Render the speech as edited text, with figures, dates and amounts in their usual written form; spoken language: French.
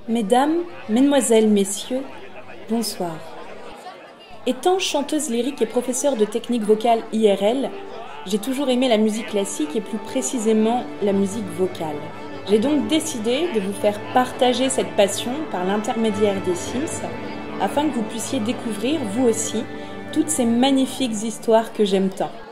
Mesdames, mesdemoiselles, messieurs, bonsoir. Étant chanteuse lyrique et professeure de technique vocale IRL, j'ai toujours aimé la musique classique et plus précisément la musique vocale. J'ai donc décidé de vous faire partager cette passion par l'intermédiaire des Sims, afin que vous puissiez découvrir, vous aussi, toutes ces magnifiques histoires que j'aime tant.